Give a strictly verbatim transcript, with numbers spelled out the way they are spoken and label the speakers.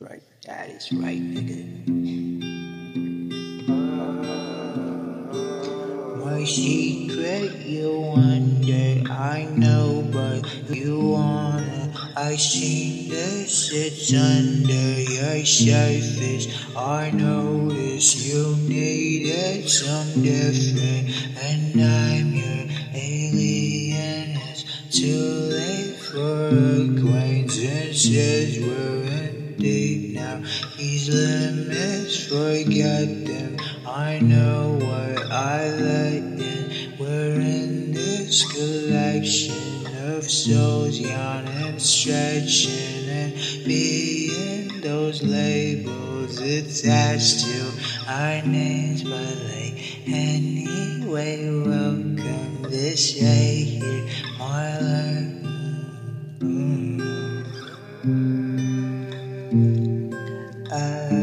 Speaker 1: Right, that is right, nigga. My secret, you wonder, I know, but you wanna. I see this, it's under your surface. I notice you needed some different, and I'm your alien. It's too late for acquaintances. We're in deep now. These limits, forget them. I know what I like, and we're in this collection of souls, yawning, stretching, and being those labels attached to our names. But like anyway, welcome this way here, my life. Mm. I